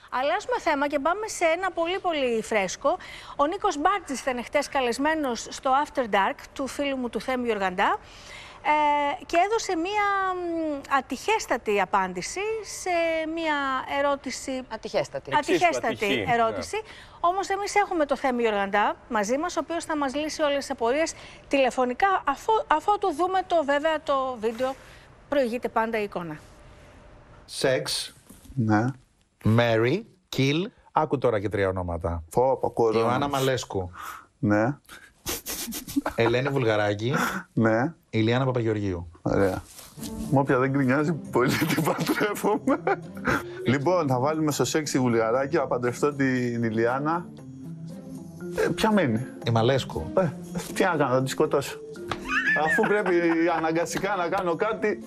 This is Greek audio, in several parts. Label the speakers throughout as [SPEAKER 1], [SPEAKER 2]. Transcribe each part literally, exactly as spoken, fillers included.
[SPEAKER 1] Αλλάζουμε θέμα και πάμε σε ένα πολύ πολύ φρέσκο. Ο Νίκος Μπάρτζης ήταν χτες καλεσμένος στο After Dark του φίλου μου του Θέμη Γιοργαντά ε, και έδωσε μία ατυχέστατη απάντηση σε μία ερώτηση...
[SPEAKER 2] Ατυχέστατη.
[SPEAKER 1] Ατυχέστατη ερώτηση. Yeah. Όμως εμείς έχουμε το Θέμη Γιοργαντά μαζί μας, ο οποίος θα μας λύσει όλες τις απορίες τηλεφωνικά, αφού, αφού του δούμε το, βέβαια το βίντεο, προηγείται πάντα η εικόνα.
[SPEAKER 3] Σεξ.
[SPEAKER 4] Ναι.
[SPEAKER 3] Mary, Kill. Άκου τώρα και τρία ονόματα.
[SPEAKER 4] Πω, κορώνα.
[SPEAKER 3] Ιωάννα Μαλέσκου.
[SPEAKER 4] Ναι.
[SPEAKER 3] Ελένη Βουλγαράκη.
[SPEAKER 4] Ναι.
[SPEAKER 3] Ηλιάνα Παπαγεωργίου.
[SPEAKER 4] Ωραία. Μου όποια δεν γκρινιάζει πολύ την παντρεύομαι. Λοιπόν, θα βάλουμε στο σεξ τη Βουλγαράκη, θα παντρευτώ την Ηλιάνα. Ε, ποια μένει?
[SPEAKER 3] Η Μαλέσκου.
[SPEAKER 4] Ε, τι να κάνω, θα τη σκοτώσω. Αφού πρέπει αναγκαστικά να κάνω κάτι.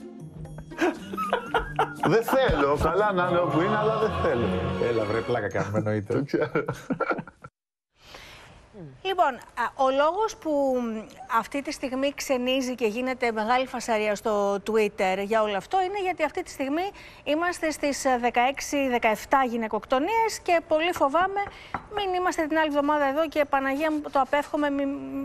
[SPEAKER 4] Δεν θέλω. Καλά να είναι όπου είναι, αλλά δεν θέλω.
[SPEAKER 3] Έλα, βρε, πλάκα κάνουμε, εννοείται.
[SPEAKER 4] Το ξέρω.
[SPEAKER 1] Λοιπόν, ο λόγος που αυτή τη στιγμή ξενίζει και γίνεται μεγάλη φασαρία στο Twitter για όλο αυτό είναι γιατί αυτή τη στιγμή είμαστε στις δεκαέξι δεκαεπτά γυναικοκτονίες και πολύ φοβάμαι μην είμαστε την άλλη εβδομάδα εδώ και Παναγία μου το απέφχομαι, μη,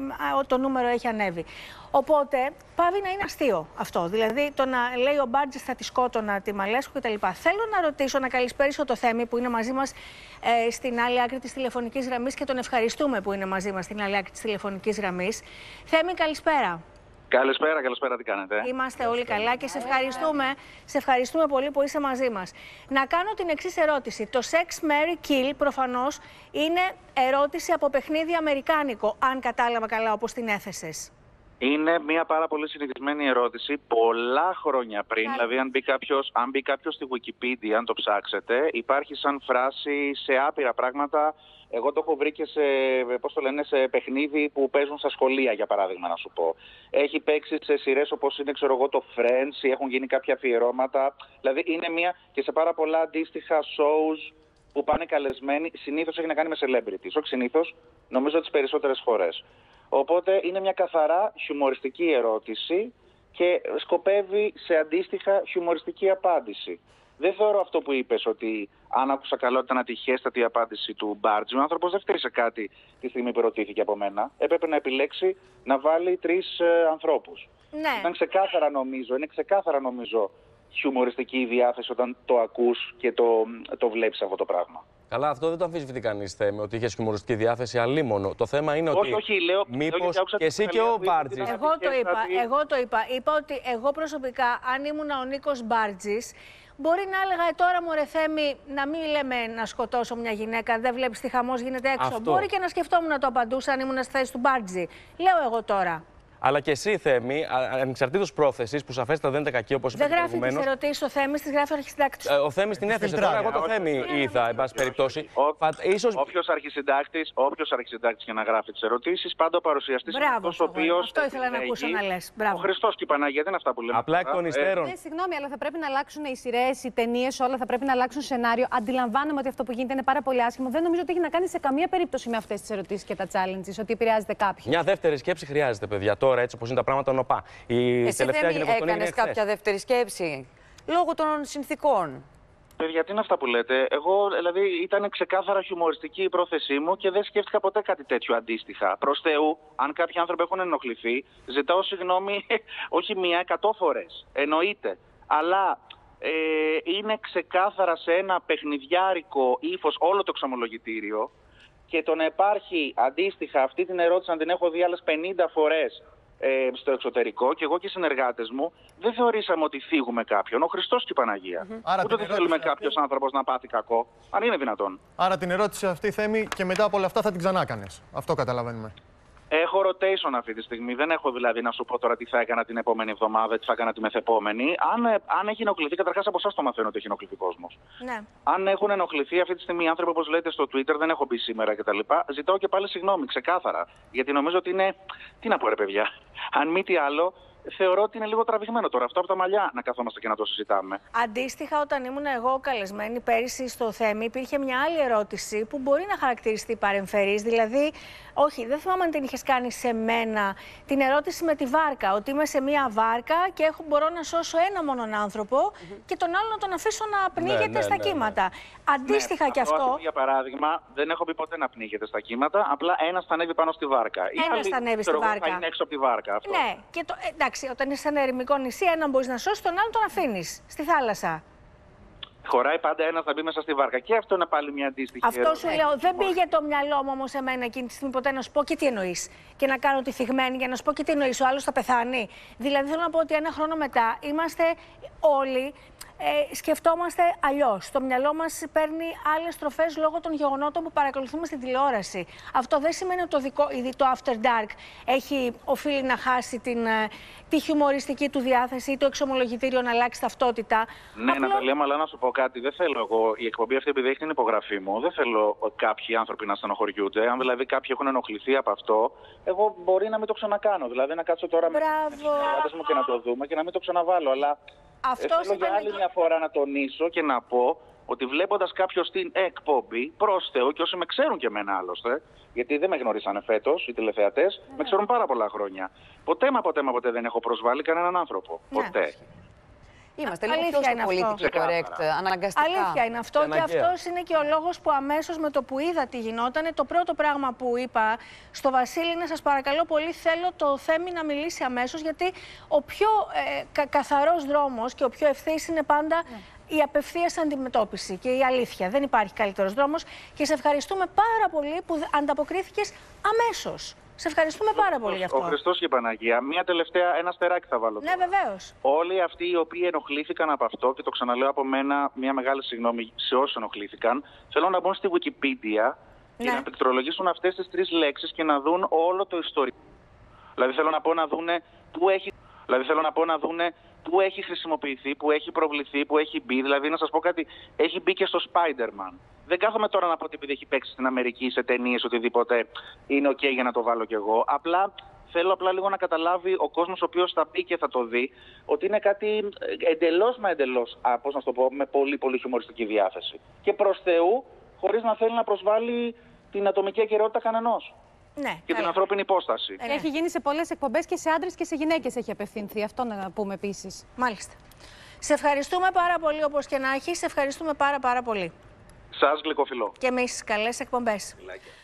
[SPEAKER 1] το νούμερο έχει ανέβει. Οπότε πάβει να είναι αστείο αυτό. Δηλαδή το να λέει ο Μπάρτζης θα τη σκότωνα, τη Μαλέσκου κτλ. Θέλω να ρωτήσω, να καλησπέρισω το Θέμη που είναι μαζί μας ε, στην άλλη άκρη της τηλεφωνικής γραμμής και τον ευχαριστούμε που είναι μαζί μας στην άλλη άκρη της τηλεφωνικής γραμμής. Θέμη, καλησπέρα.
[SPEAKER 5] Καλησπέρα, καλησπέρα, τι κάνετε?
[SPEAKER 1] Είμαστε όλοι καλά και σε ευχαριστούμε, σε ευχαριστούμε πολύ που είσαι μαζί μας. Να κάνω την εξής ερώτηση. Το Sex, Mary, Kill προφανώς είναι ερώτηση από παιχνίδι αμερικάνικο, αν κατάλαβα καλά όπως την έθεσες.
[SPEAKER 5] Είναι μια πάρα πολύ συνηθισμένη ερώτηση πολλά χρόνια πριν. Δηλαδή, αν μπει κάποιος, αν μπει κάποιος στη Wikipedia, αν το ψάξετε, υπάρχει σαν φράση σε άπειρα πράγματα. Εγώ το έχω βρει και σε, πώς το λένε, σε παιχνίδι που παίζουν στα σχολεία, για παράδειγμα, να σου πω. Έχει παίξει σε σειρές όπως είναι, ξέρω εγώ, το Friends ή έχουν γίνει κάποια αφιερώματα. Δηλαδή, είναι μια και σε πάρα πολλά αντίστοιχα shows που πάνε καλεσμένοι. Συνήθως έχει να κάνει με celebrities. Όχι συνήθως, νομίζω τις περισσότερες φορές. Οπότε είναι μια καθαρά χιουμοριστική ερώτηση και σκοπεύει σε αντίστοιχα χιουμοριστική απάντηση. Δεν θεωρώ αυτό που είπες ότι αν άκουσα καλά ότι ήταν ατυχέστατη η απάντηση του Μπάρτζη. Ο άνθρωπος δεν φταίει σε κάτι τη στιγμή που ρωτήθηκε από μένα. Έπρεπε να επιλέξει να βάλει τρεις ε, ανθρώπους.
[SPEAKER 1] Ναι.
[SPEAKER 5] Ήταν ξεκάθαρα νομίζω, είναι ξεκάθαρα νομίζω χιουμοριστική η διάθεση όταν το ακούς και το, το βλέπεις αυτό το πράγμα.
[SPEAKER 6] Καλά, αυτό δεν το αμφισβητεί κανείς, Θέμη, ότι είχε χιουμοριστική διάθεση αλλήμωνο. Το θέμα είναι
[SPEAKER 5] όχι,
[SPEAKER 6] ότι.
[SPEAKER 5] Όχι, λέω.
[SPEAKER 6] Μήπως και εσύ και ο Μπάρτζης.
[SPEAKER 1] Εγώ το είπα. Εγώ το είπα. Είπα ότι εγώ προσωπικά, αν ήμουν ο Νίκος Μπάρτζης, μπορεί να έλεγα ε, τώρα μωρέ Θέμη, να μην λέμε να σκοτώσω μια γυναίκα, δεν βλέπεις τι χαμός γίνεται έξω.
[SPEAKER 6] Αυτό.
[SPEAKER 1] Μπορεί και να σκεφτόμουν να το απαντούσα αν ήμουν στη θέση του Μπάρτζη. Λέω εγώ τώρα.
[SPEAKER 6] Αλλά και εσύ, Θέμη, ανεξαρτήτως πρόθεσης, που σαφέστατα δεν είναι κακή όπως είπατε προηγουμένως.
[SPEAKER 1] Δεν γράφει τις ερωτήσεις ο Θέμης, τις γράφει ο αρχισυντάκτης.
[SPEAKER 6] Ε, ο Θέμης την έθεσε. Τώρα, εγώ το Θέμη είδα, εν πάση περιπτώσει.
[SPEAKER 5] Ίσως... Όποιος αρχισυντάκτης, όποιος αρχισυντάκτης για να γράφει τις ερωτήσεις, πάντα ο παρουσιαστής είναι αυτός ο οποίος.
[SPEAKER 1] Αυτό ήθελα να ακούσω να λες. Μπράβο.
[SPEAKER 5] Ο Χριστός και η Παναγία δεν είναι αυτά που λέμε.
[SPEAKER 6] Απλά εκ των υστέρων.
[SPEAKER 2] Ε, συγγνώμη, αλλά θα πρέπει να αλλάξουν οι σειρές, οι ταινίες, όλα θα πρέπει να αλλάξουν σενάριο. Αντιλαμβάνομαι ότι αυτό που γίνεται είναι πάρα πολύ άσχημο. Δεν νομίζω ότι έχει να κάνει σε καμία περίπτωση με αυτές τις ερωτήσεις και τα challenges, ότι επηρεάζεται κάποιον.
[SPEAKER 6] Μια δεύτερη σκέψη χρειάζεται, παιδιά, τώρα έτσι όπως είναι τα πράγματα. Νοπά. Η
[SPEAKER 2] Εσύ
[SPEAKER 6] τελευταία
[SPEAKER 2] δεν έκανες κάποια δεύτερη σκέψη, λόγω των συνθήκων?
[SPEAKER 5] Παιδιά, τι είναι αυτά που λέτε? Εγώ, δηλαδή, ήταν ξεκάθαρα χιουμοριστική η πρόθεσή μου και δεν σκέφτηκα ποτέ κάτι τέτοιο αντίστοιχα. Προς Θεού, αν κάποιοι άνθρωποι έχουν ενοχληθεί, ζητάω συγγνώμη όχι μία, εκατό φορές. Εννοείται. Αλλά ε, είναι ξεκάθαρα σε ένα παιχνιδιάρικο ύφος όλο το εξομολογητήριο και το να υπάρχει αντίστοιχα αυτή την ερώτηση, αν την έχω δει άλλες πενήντα φορές. Ε, στο εξωτερικό και εγώ και οι συνεργάτες μου δεν θεωρήσαμε ότι θίγουμε κάποιον. Ο Χριστός και η Παναγία.
[SPEAKER 7] Mm-hmm.
[SPEAKER 5] Ούτε δεν θέλουμε αυτή... κάποιος άνθρωπος να πάθει κακό, αν είναι δυνατόν.
[SPEAKER 7] Άρα την ερώτηση αυτή, Θέμη, και μετά από όλα αυτά θα την ξανά κάνεις. Αυτό καταλαβαίνουμε.
[SPEAKER 5] Έχω rotation αυτή τη στιγμή. Δεν έχω δηλαδή να σου πω τώρα τι θα έκανα την επόμενη εβδομάδα, τι θα έκανα τη μεθεπόμενη. Αν, αν έχει ενοχληθεί, καταρχάς από εσάς το μαθαίνω ότι έχει ενοχληθεί κόσμος.
[SPEAKER 1] Ναι.
[SPEAKER 5] Αν έχουν ενοχληθεί αυτή τη στιγμή οι άνθρωποι, όπως λέτε στο Twitter, δεν έχω μπει σήμερα κτλ. Ζητάω και πάλι συγγνώμη, ξεκάθαρα. Γιατί νομίζω ότι είναι. Τι να πω, ρε παιδιά. Αν μη τι άλλο, θεωρώ ότι είναι λίγο τραβηγμένο τώρα αυτό από τα μαλλιά να καθόμαστε και να το συζητάμε.
[SPEAKER 1] Αντίστοιχα, όταν ήμουν εγώ καλεσμένη πέρυσι στο Θέμη, υπήρχε μια άλλη ερώτηση που μπορεί να χαρακτηριστεί παρεμφερής. Δηλαδή, όχι, δεν θυμάμαι αν την είχες κάνει σε μένα, την ερώτηση με τη βάρκα. Ότι είμαι σε μια βάρκα και έχω, μπορώ να σώσω ένα μόνον άνθρωπο mm-hmm. και τον άλλο να τον αφήσω να πνίγεται ναι, ναι, στα ναι, κύματα. Ναι. Αντίστοιχα
[SPEAKER 5] ναι,
[SPEAKER 1] και αυτό. αυτό.
[SPEAKER 5] Για παράδειγμα, δεν έχω πει ποτέ να πνίγεται στα κύματα. Απλά ένας θα ανέβει πάνω στη βάρκα.
[SPEAKER 1] Ένας θα ανέβει στη βάρκα.
[SPEAKER 5] Θα είναι έξω από τη βάρκα. Αυτό.
[SPEAKER 1] Ναι, και το, εντάξει, όταν είσαι σε ένα ερημικό νησί, έναν μπορείς να σώσεις, τον άλλον τον αφήνεις στη θάλασσα.
[SPEAKER 5] Χωράει πάντα ένας να μπει μέσα στη βάρκα. Και αυτό είναι πάλι μια αντίστοιχη
[SPEAKER 1] Αυτό
[SPEAKER 5] ερώτηση.
[SPEAKER 1] σου λέω. Δεν πήγε το μυαλό μου όμως εμένα εκείνη τη στιγμή ποτέ να σου πω και τι εννοείς. Και να κάνω τη θυγμένη για να σου πω και τι εννοείς. Ο άλλος θα πεθάνει. Δηλαδή θέλω να πω ότι ένα χρόνο μετά είμαστε όλοι. Ε, σκεφτόμαστε αλλιώς. Το μυαλό μας παίρνει άλλες στροφές λόγω των γεγονότων που παρακολουθούμε στην τηλεόραση. Αυτό δεν σημαίνει ότι το, δικό, το After Dark έχει οφείλει να χάσει την, τη χιουμοριστική του διάθεση ή το εξομολογητήριο να αλλάξει ταυτότητα.
[SPEAKER 5] Ναι,
[SPEAKER 1] Απλό...
[SPEAKER 5] Ναταλία, αλλά να σου πω κάτι. Δεν θέλω εγώ, η εκπομπή αυτή επειδή έχει την υπογραφή μου, δεν θέλω κάποιοι άνθρωποι να στενοχωριούνται. Αν δηλαδή κάποιοι έχουν ενοχληθεί από αυτό, εγώ μπορεί να μην το ξανακάνω. Δηλαδή να κάτσω τώρα
[SPEAKER 1] Μπράβο.
[SPEAKER 5] με τους συνεργάτες μου και να το δούμε και να μην το ξαναβάλω. Αλλά
[SPEAKER 1] Αυτό
[SPEAKER 5] θέλω για άλλη μια φορά να τονίσω και να πω ότι βλέποντας κάποιος την εκπομπή, προς Θεού, και όσοι με ξέρουν και εμένα άλλωστε, γιατί δεν με γνωρίσανε φέτος οι τηλεθεατές, ναι. με ξέρουν πάρα πολλά χρόνια. Ποτέ μα ποτέ μα ποτέ δεν έχω προσβάλει κανέναν άνθρωπο. Ναι. Ποτέ.
[SPEAKER 8] Είμαστε λίγο πιο στο politically correct, αναγκαστικά.
[SPEAKER 1] Αλήθεια είναι αυτό και, και αυτός είναι και ο λόγος που αμέσως με το που είδα τι γινόταν, το πρώτο πράγμα που είπα στο Βασίλη είναι σας παρακαλώ πολύ, θέλω το Θέμη να μιλήσει αμέσως, γιατί ο πιο ε, κα, καθαρός δρόμος και ο πιο ευθύς είναι πάντα ναι. η απευθείας αντιμετώπιση και η αλήθεια. Δεν υπάρχει καλύτερος δρόμος και σε ευχαριστούμε πάρα πολύ που ανταποκρίθηκες αμέσως. Σε ευχαριστούμε πάρα πολύ γι' αυτό.
[SPEAKER 5] Ο Χριστός και η Παναγία. Μία τελευταία, ένα στεράκι θα βάλω.
[SPEAKER 1] Ναι, βεβαίως.
[SPEAKER 5] Όλοι αυτοί οι οποίοι ενοχλήθηκαν από αυτό, και το ξαναλέω από μένα, μια μεγάλη συγγνώμη σε όσους ενοχλήθηκαν, θέλω να μπουν στη Wikipedia ναι. και να πληκτρολογήσουν αυτές τις τρεις λέξεις και να δουν όλο το ιστορικό. Δηλαδή θέλω να πω να δούνε πού έχει, δηλαδή, θέλω να πω να δούνε πού έχει χρησιμοποιηθεί, πού έχει προβληθεί, πού έχει μπει. Δηλαδή να σας πω κάτι, έχει μπει και στο Spider-Man. Δεν κάθομαι τώρα να πω ότι επειδή έχει παίξει στην Αμερική σε ταινίες οτιδήποτε είναι ok για να το βάλω κι εγώ. Απλά θέλω απλά λίγο να καταλάβει ο κόσμος ο οποίος θα μπει και θα το δει ότι είναι κάτι εντελώς μα εντελώς, α, πώς να το πω, με πολύ πολύ χιουμοριστική διάθεση. Και προς Θεού, χωρίς να θέλει να προσβάλλει την ατομική ακεραιότητα κανενός.
[SPEAKER 1] Ναι,
[SPEAKER 5] και την ανθρώπινη υπόσταση.
[SPEAKER 2] Ε, έχει γίνει σε πολλές εκπομπές και σε άντρες και σε γυναίκες έχει απευθυνθεί. Αυτό να πούμε επίσης.
[SPEAKER 1] Μάλιστα. Σε ευχαριστούμε πάρα πολύ όπως και να έχεις. Σε ευχαριστούμε πάρα πάρα πολύ.
[SPEAKER 5] Σας γλυκοφιλώ.
[SPEAKER 1] Και εμείς καλές εκπομπές.
[SPEAKER 5] Like.